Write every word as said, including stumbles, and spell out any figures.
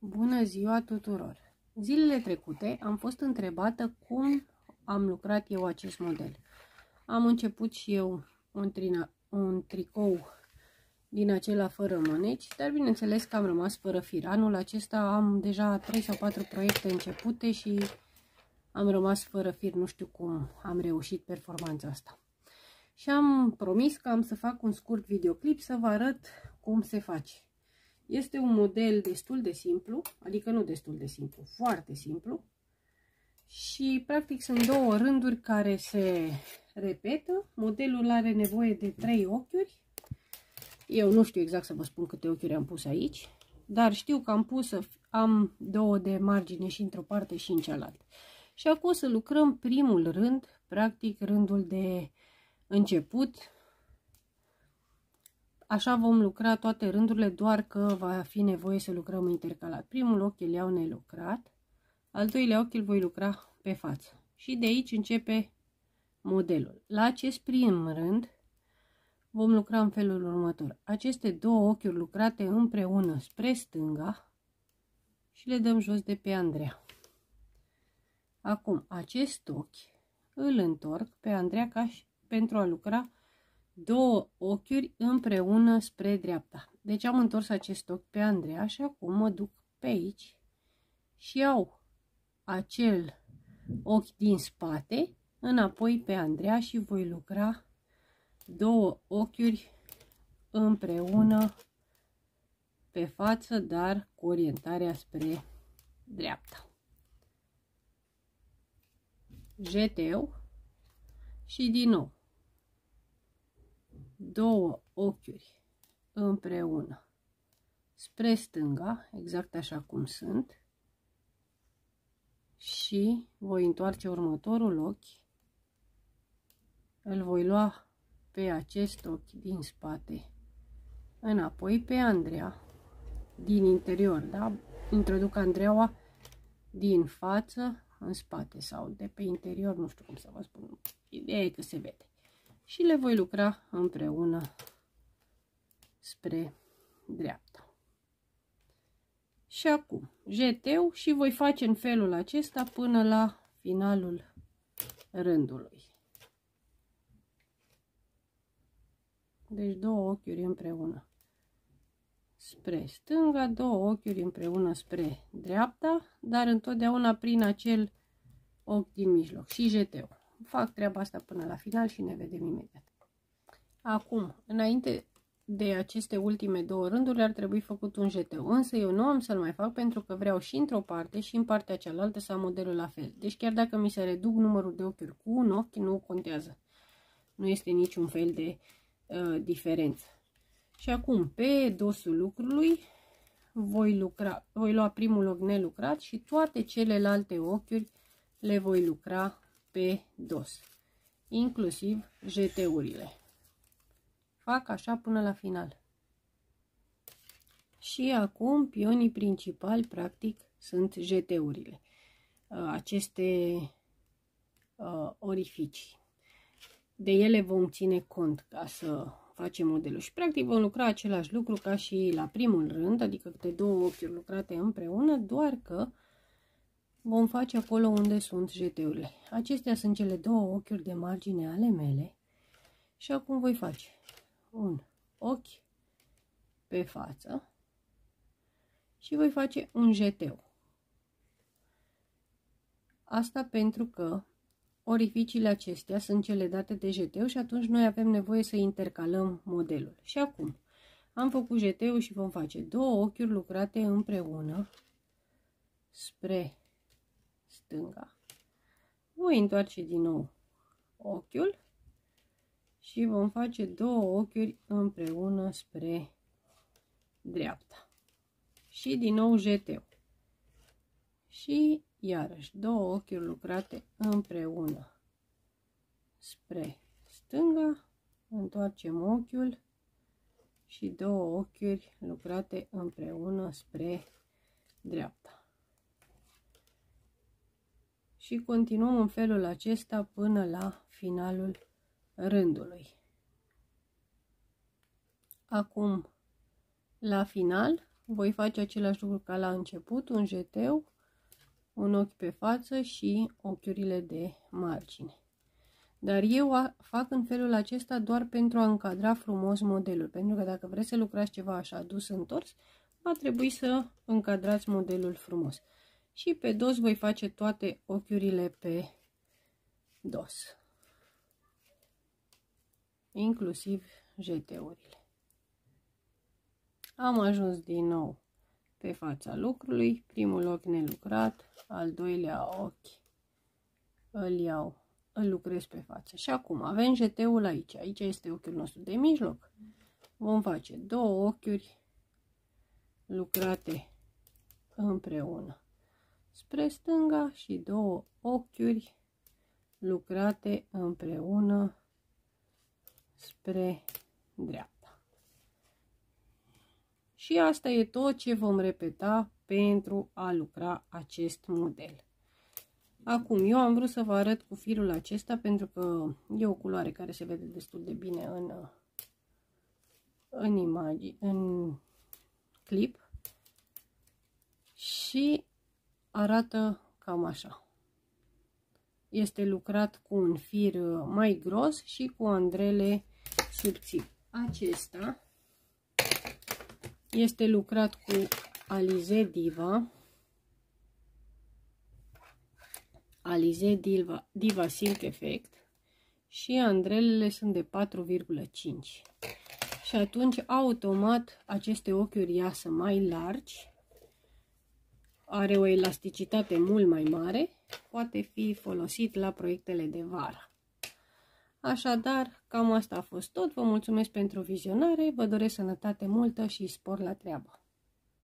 Bună ziua tuturor! Zilele trecute am fost întrebată cum am lucrat eu acest model. Am început și eu un, trina, un tricou din acela fără mâneci, dar bineînțeles că am rămas fără fir. Anul acesta am deja trei sau patru proiecte începute și am rămas fără fir. Nu știu cum am reușit performanța asta. Și am promis că am să fac un scurt videoclip să vă arăt cum se face. Este un model destul de simplu, adică nu destul de simplu, foarte simplu. Și practic sunt două rânduri care se repetă. Modelul are nevoie de trei ochiuri. Eu nu știu exact să vă spun câte ochiuri am pus aici, dar știu că am pus, am două de margine și într-o parte și în cealaltă. Și acum o să lucrăm primul rând, practic rândul de început. Așa vom lucra toate rândurile, doar că va fi nevoie să lucrăm intercalat. Primul ochi îl iau nelucrat, al doilea ochi îl voi lucra pe față. Și de aici începe modelul. La acest prim rând vom lucra în felul următor. Aceste două ochiuri lucrate împreună spre stânga și le dăm jos de pe Andreea. Acum acest ochi îl întorc pe Andreea ca și pentru a lucra două ochiuri împreună spre dreapta. Deci am întors acest ochi pe Andreea și acum mă duc pe aici și iau acel ochi din spate înapoi pe Andreea și voi lucra două ochiuri împreună pe față, dar cu orientarea spre dreapta. Jeteu și din nou două ochiuri împreună spre stânga, exact așa cum sunt, și voi întoarce următorul ochi, îl voi lua pe acest ochi din spate înapoi pe Andreea din interior, da? Introduc Andreaua din față în spate sau de pe interior, nu știu cum să vă spun, ideea e că se vede. Și le voi lucra împreună spre dreapta. Și acum jeteu și voi face în felul acesta până la finalul rândului. Deci două ochiuri împreună spre stânga, două ochiuri împreună spre dreapta, dar întotdeauna prin acel ochi din mijloc și jeteu. Fac treaba asta până la final și ne vedem imediat. Acum, înainte de aceste ultime două rânduri ar trebui făcut un jeteu, însă eu nu am să-l mai fac pentru că vreau și într-o parte și în partea cealaltă să am modelul la fel. Deci chiar dacă mi se reduc numărul de ochiuri cu un ochi, nu contează. Nu este niciun fel de uh, diferență. Și acum, pe dosul lucrului, voi, lucra, voi lua primul ochi nelucrat și toate celelalte ochiuri le voi lucra pe dos, inclusiv jeteurile. Fac așa până la final. Și acum pionii principali practic sunt jeteurile, aceste uh, orificii. De ele vom ține cont ca să facem modelul și practic vom lucra același lucru ca și la primul rând, adică câte două ochiuri lucrate împreună, doar că vom face acolo unde sunt jeteurile. Acestea sunt cele două ochiuri de margine ale mele și acum voi face un ochi pe față și voi face un jeteu. Asta pentru că orificiile acestea sunt cele date de jeteu și atunci noi avem nevoie să intercalăm modelul. Și acum am făcut jeteu și vom face două ochiuri lucrate împreună spre stânga. Voi întoarce din nou ochiul și vom face două ochiuri împreună spre dreapta. Și din nou jeteu. Și iarăși două ochiuri lucrate împreună spre stânga. Întoarcem ochiul și două ochiuri lucrate împreună spre dreapta. Și continuăm în felul acesta până la finalul rândului. Acum, la final, voi face același lucru ca la început, un jeteu, un ochi pe față și ochiurile de margine. Dar eu fac în felul acesta doar pentru a încadra frumos modelul, pentru că dacă vreți să lucrați ceva așa dus întors, va trebui să încadrați modelul frumos. Și pe dos voi face toate ochiurile pe dos, inclusiv jeteurile. Am ajuns din nou pe fața lucrului, primul ochi nelucrat, al doilea ochi îl iau, îl lucrez pe față. Și acum avem jeteul aici, aici este ochiul nostru de mijloc. Vom face două ochiuri lucrate împreună spre stânga și două ochiuri lucrate împreună spre dreapta. Și asta e tot ce vom repeta pentru a lucra acest model. Acum, eu am vrut să vă arăt cu firul acesta pentru că e o culoare care se vede destul de bine în, în imagine, în clip și arată cam așa. Este lucrat cu un fir mai gros și cu andrele subțiri. Acesta este lucrat cu Alize Diva, Alize Diva, Diva Silk Effect și andrelele sunt de patru virgulă cinci. Și atunci automat aceste ochiuri iasă mai largi, are o elasticitate mult mai mare, poate fi folosit la proiectele de vară. Așadar, cam asta a fost tot. Vă mulțumesc pentru vizionare, vă doresc sănătate multă și spor la treabă!